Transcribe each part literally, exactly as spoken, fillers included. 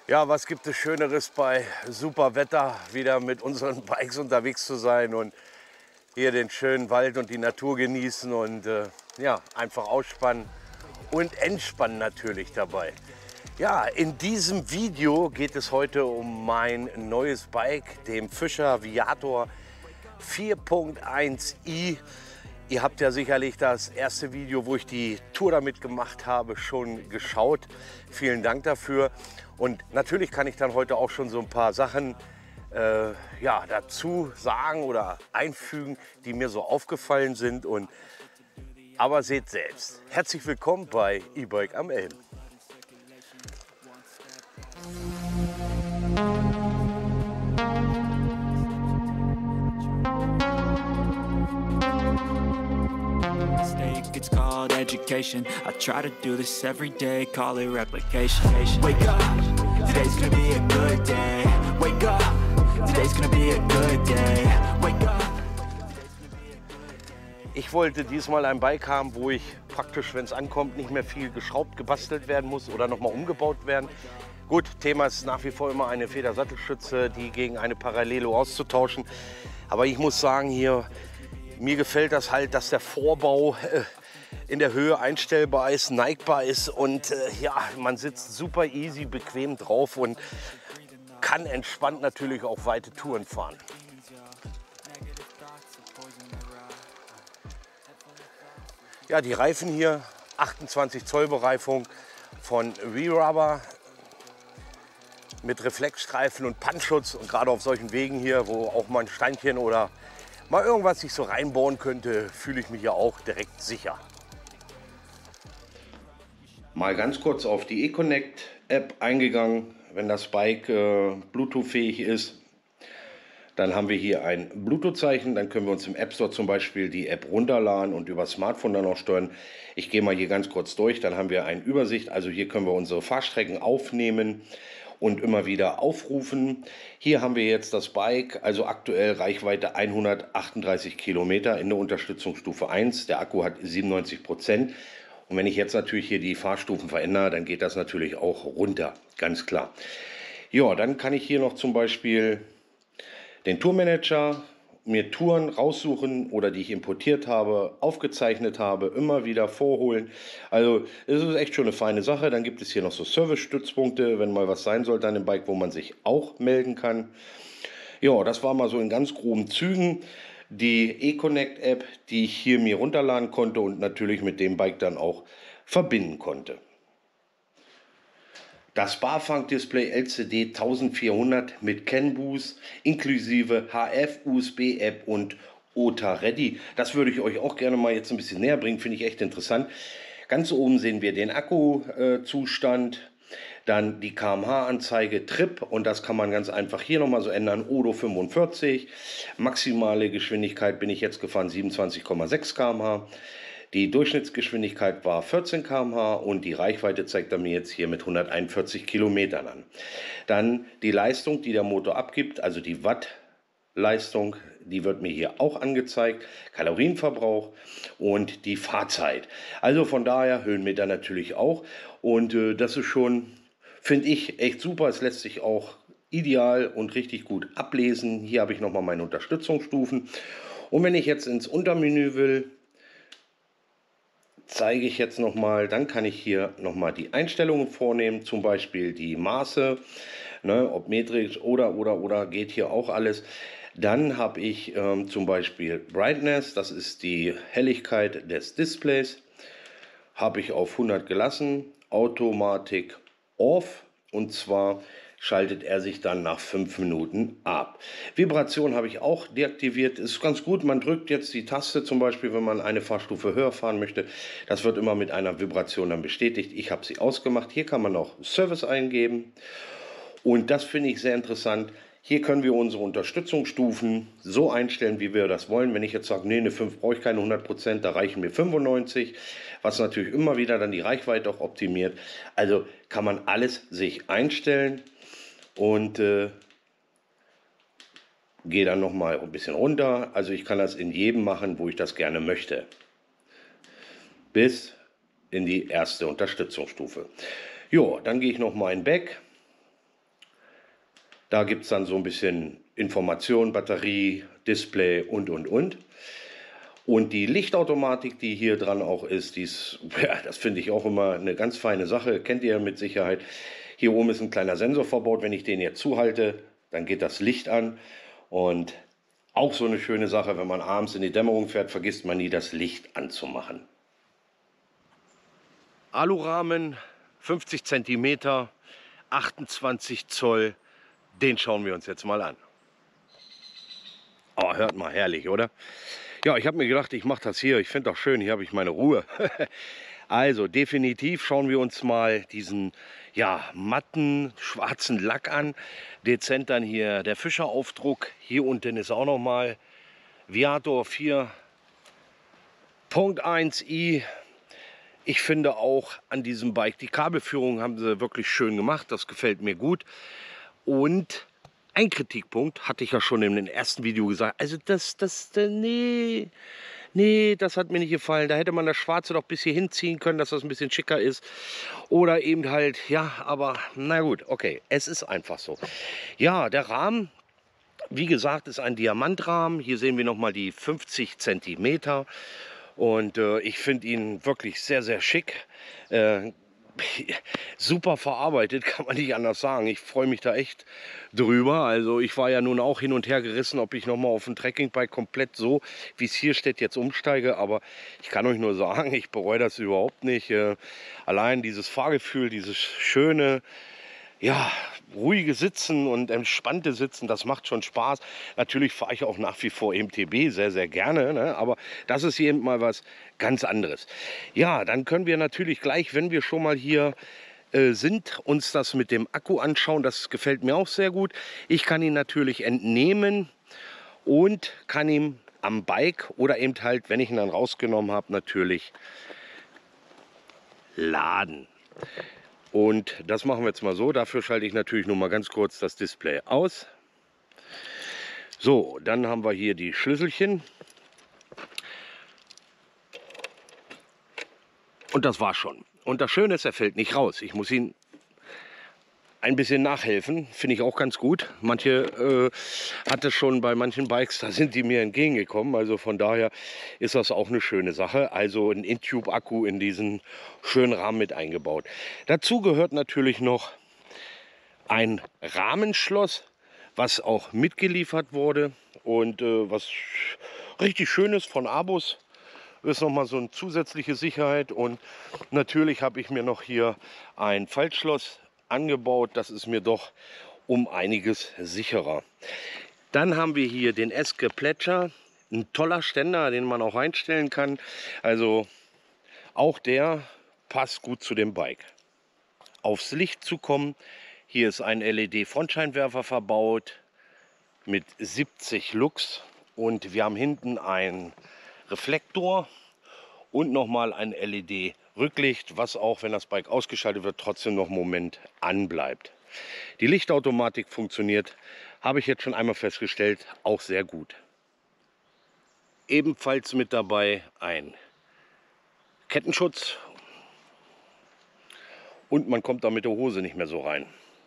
Ja, was gibt es Schöneres bei super Wetter, wieder mit unseren Bikes unterwegs zu sein und hier den schönen Wald und die Natur genießen und äh, ja, einfach ausspannen und entspannen natürlich dabei. Ja, in diesem Video geht es heute um mein neues Bike, dem Fischer Viator vier Punkt eins i. Ihr habt ja sicherlich das erste Video, wo ich die Tour damit gemacht habe, schon geschaut. Vielen Dank dafür. Und natürlich kann ich dann heute auch schon so ein paar Sachen äh, ja, dazu sagen oder einfügen, die mir so aufgefallen sind. Und, aber seht selbst. Herzlich willkommen bei E-Bike am Elm. It's called education. I try to do this every day, call it replication. Wake up, today's gonna be a good day. Wake up, today's gonna be a good day. Wake up. Ich wollte diesmal ein Bike haben, wo ich praktisch, wenn es ankommt, nicht mehr viel geschraubt, gebastelt werden muss oder nochmal umgebaut werden. Gut, Thema ist nach wie vor immer eine Federsattelstütze, die gegen eine Parallelo auszutauschen. Aber ich muss sagen, hier, mir gefällt das halt, dass der Vorbau äh, in der Höhe einstellbar ist, neigbar ist und äh, ja, man sitzt super easy, bequem drauf und kann entspannt natürlich auch weite Touren fahren. Ja, die Reifen hier, achtundzwanzig Zoll Bereifung von V-Rubber mit Reflexstreifen und Pannschutz und gerade auf solchen Wegen hier, wo auch mal ein Steinchen oder mal irgendwas sich so reinbauen könnte, fühle ich mich ja auch direkt sicher. Mal ganz kurz auf die eConnect-App eingegangen. Wenn das Bike äh, Bluetooth-fähig ist, dann haben wir hier ein Bluetooth-Zeichen. Dann können wir uns im App Store zum Beispiel die App runterladen und über Smartphone dann auch steuern. Ich gehe mal hier ganz kurz durch. Dann haben wir eine Übersicht. Also hier können wir unsere Fahrstrecken aufnehmen und immer wieder aufrufen. Hier haben wir jetzt das Bike, also aktuell Reichweite hundertachtunddreißig Kilometer in der Unterstützungsstufe eins. Der Akku hat siebenundneunzig Prozent. Und wenn ich jetzt natürlich hier die Fahrstufen verändere, dann geht das natürlich auch runter, ganz klar. Ja, dann kann ich hier noch zum Beispiel den Tourmanager, mir Touren raussuchen oder die ich importiert habe, aufgezeichnet habe, immer wieder vorholen. Also es ist echt schon eine feine Sache. Dann gibt es hier noch so Service-Stützpunkte, wenn mal was sein sollte an dem Bike, wo man sich auch melden kann. Ja, das war mal so in ganz groben Zügen die eConnect-App, die ich hier mir runterladen konnte und natürlich mit dem Bike dann auch verbinden konnte. Das Barfunk-Display L C D vierzehnhundert mit CAN-Bus inklusive H F, U S B-App und O T A Ready. Das würde ich euch auch gerne mal jetzt ein bisschen näher bringen, finde ich echt interessant. Ganz oben sehen wir den Akkuzustand, dann die K M H-Anzeige, Trip und das kann man ganz einfach hier nochmal so ändern, Odo fünfundvierzig. Maximale Geschwindigkeit bin ich jetzt gefahren, siebenundzwanzig Komma sechs Kilometer pro Stunde. Die Durchschnittsgeschwindigkeit war vierzehn Kilometer pro Stunde und die Reichweite zeigt er mir jetzt hier mit hunderteinundvierzig Kilometern an. Dann die Leistung, die der Motor abgibt, also die Wattleistung, die wird mir hier auch angezeigt, Kalorienverbrauch und die Fahrzeit. Also von daher Höhenmeter natürlich auch und äh, das ist schon, finde ich, echt super. Es lässt sich auch ideal und richtig gut ablesen. Hier habe ich nochmal meine Unterstützungsstufen und wenn ich jetzt ins Untermenü will, zeige ich jetzt nochmal, dann kann ich hier nochmal die Einstellungen vornehmen, zum Beispiel die Maße, ne, ob metrisch oder oder oder geht hier auch alles. Dann habe ich ähm, zum Beispiel Brightness, das ist die Helligkeit des Displays, habe ich auf hundert gelassen, Automatik Off und zwar schaltet er sich dann nach fünf Minuten ab. Vibration habe ich auch deaktiviert. Ist ganz gut, man drückt jetzt die Taste zum Beispiel, wenn man eine Fahrstufe höher fahren möchte. Das wird immer mit einer Vibration dann bestätigt. Ich habe sie ausgemacht. Hier kann man noch Service eingeben. Und das finde ich sehr interessant. Hier können wir unsere Unterstützungsstufen so einstellen, wie wir das wollen. Wenn ich jetzt sage, nee, eine fünf brauche ich keine hundert Prozent, da reichen mir fünfundneunzig, was natürlich immer wieder dann die Reichweite auch optimiert. Also kann man alles sich einstellen. Und äh, gehe dann noch mal ein bisschen runter. Also ich kann das in jedem machen, wo ich das gerne möchte. Bis in die erste Unterstützungsstufe. Jo, dann gehe ich noch mal in Back. Da gibt es dann so ein bisschen Information, Batterie, Display und, und, und. Und die Lichtautomatik, die hier dran auch ist, die ist, ja, das finde ich auch immer eine ganz feine Sache, kennt ihr mit Sicherheit. Hier oben ist ein kleiner Sensor verbaut, wenn ich den jetzt zuhalte, dann geht das Licht an. Und auch so eine schöne Sache, wenn man abends in die Dämmerung fährt, vergisst man nie, das Licht anzumachen. Alurahmen, fünfzig Zentimeter, achtundzwanzig Zoll, den schauen wir uns jetzt mal an. Oh, hört mal, herrlich, oder? Ja, ich habe mir gedacht, ich mache das hier. Ich finde doch schön, hier habe ich meine Ruhe. Also definitiv schauen wir uns mal diesen ja, matten schwarzen Lack an. Dezent dann hier der Fischeraufdruck. Hier unten ist auch noch mal Viator vier Punkt eins i. Ich finde auch an diesem Bike, die Kabelführung haben sie wirklich schön gemacht. Das gefällt mir gut. Und ein Kritikpunkt hatte ich ja schon in dem ersten Video gesagt. Also das, das, nee, nee, das hat mir nicht gefallen. Da hätte man das Schwarze doch bis hier hinziehen können, dass das ein bisschen schicker ist. Oder eben halt, ja, aber na gut, okay, es ist einfach so. Ja, der Rahmen, wie gesagt, ist ein Diamantrahmen. Hier sehen wir nochmal die fünfzig Zentimeter. Und äh, ich finde ihn wirklich sehr, sehr schick. Äh, super verarbeitet, kann man nicht anders sagen. Ich freue mich da echt drüber. Also ich war ja nun auch hin und her gerissen, ob ich nochmal auf ein Trekkingbike komplett so, wie es hier steht, jetzt umsteige. Aber ich kann euch nur sagen, ich bereue das überhaupt nicht. Äh, allein dieses Fahrgefühl, dieses schöne, ja, ruhige Sitzen und entspannte Sitzen, das macht schon Spaß. Natürlich fahre ich auch nach wie vor M T B sehr, sehr gerne, ne? Aber das ist hier mal was ganz anderes. Ja, dann können wir natürlich gleich, wenn wir schon mal hier äh, sind, uns das mit dem Akku anschauen. Das gefällt mir auch sehr gut. Ich kann ihn natürlich entnehmen und kann ihn am Bike oder eben halt, wenn ich ihn dann rausgenommen habe, natürlich laden. Und das machen wir jetzt mal so. Dafür schalte ich natürlich nur mal ganz kurz das Display aus. So, dann haben wir hier die Schlüsselchen. Und das war's schon. Und das Schöne ist, er fällt nicht raus. Ich muss ihn ein bisschen nachhelfen, finde ich auch ganz gut. Manche äh, hat es schon bei manchen Bikes, da sind die mir entgegengekommen. Also von daher ist das auch eine schöne Sache. Also ein InTube-Akku in diesen schönen Rahmen mit eingebaut. Dazu gehört natürlich noch ein Rahmenschloss, was auch mitgeliefert wurde und äh, was richtig schön ist von Abus. Ist noch mal so eine zusätzliche Sicherheit. Und natürlich habe ich mir noch hier ein Faltschloss angebaut. Das ist mir doch um einiges sicherer. Dann haben wir hier den Eske Plätscher. Ein toller Ständer, den man auch einstellen kann. Also auch der passt gut zu dem Bike. Aufs Licht zu kommen. Hier ist ein L E D-Frontscheinwerfer verbaut mit siebzig Lux. Und wir haben hinten einen Reflektor und nochmal ein L E D-Rücklicht, was auch, wenn das Bike ausgeschaltet wird, trotzdem noch einen Moment anbleibt. Die Lichtautomatik funktioniert, habe ich jetzt schon einmal festgestellt, auch sehr gut. Ebenfalls mit dabei ein Kettenschutz und man kommt da mit der Hose nicht mehr so rein.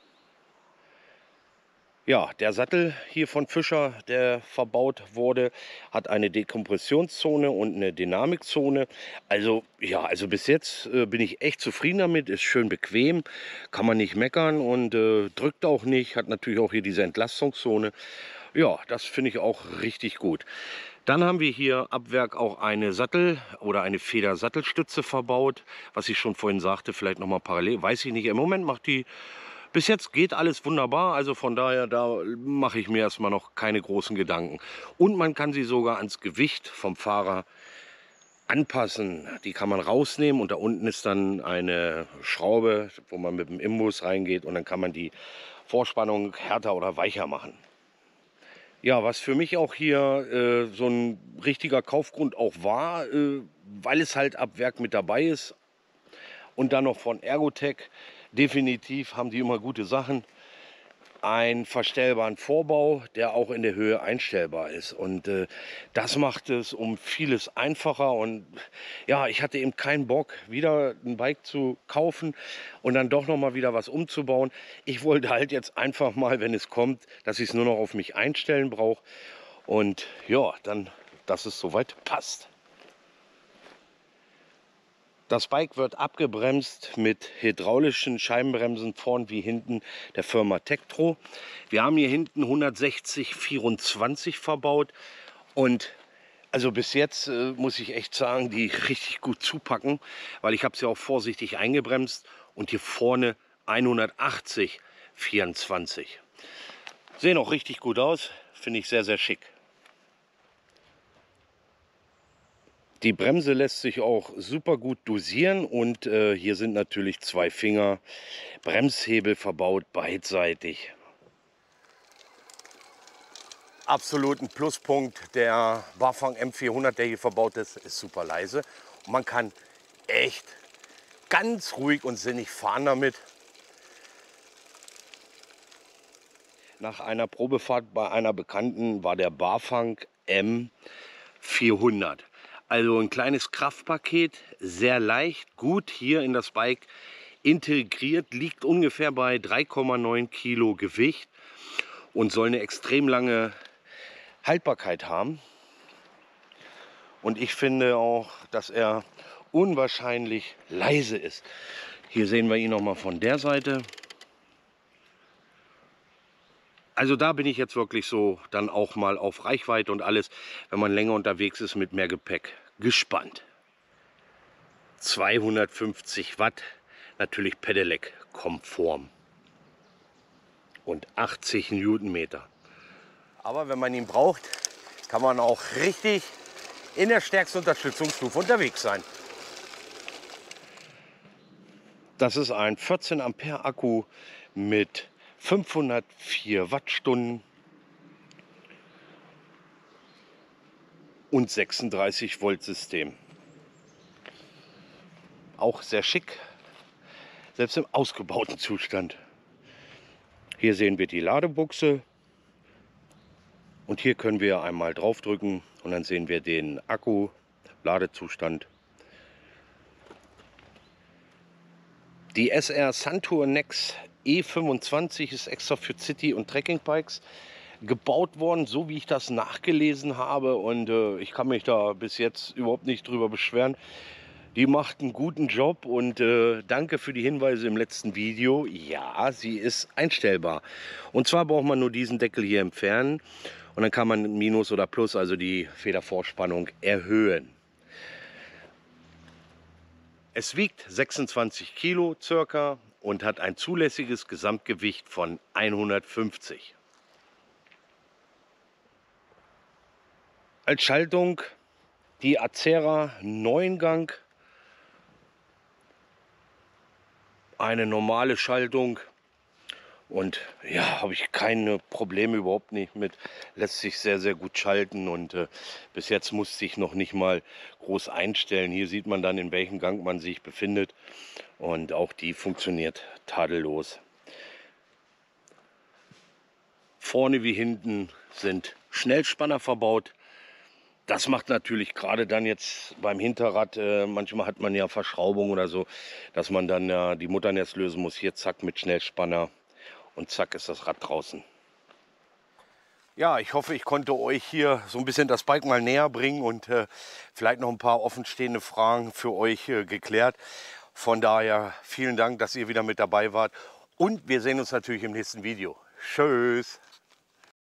Ja, der Sattel hier von Fischer, der verbaut wurde, hat eine Dekompressionszone und eine Dynamikzone. Also ja, also bis jetzt äh, bin ich echt zufrieden damit. Ist schön bequem, kann man nicht meckern und äh, drückt auch nicht. Hat natürlich auch hier diese Entlastungszone. Ja, das finde ich auch richtig gut. Dann haben wir hier ab Werk auch eine Sattel- oder eine Feder-Sattelstütze verbaut. Was ich schon vorhin sagte, vielleicht nochmal parallel, weiß ich nicht. Im Moment macht die... Bis jetzt geht alles wunderbar, also von daher, da mache ich mir erstmal noch keine großen Gedanken. Und man kann sie sogar ans Gewicht vom Fahrer anpassen. Die kann man rausnehmen und da unten ist dann eine Schraube, wo man mit dem Imbus reingeht und dann kann man die Vorspannung härter oder weicher machen. Ja, was für mich auch hier äh, so ein richtiger Kaufgrund auch war, äh, weil es halt ab Werk mit dabei ist und dann noch von Ergotech. Definitiv haben die immer gute Sachen.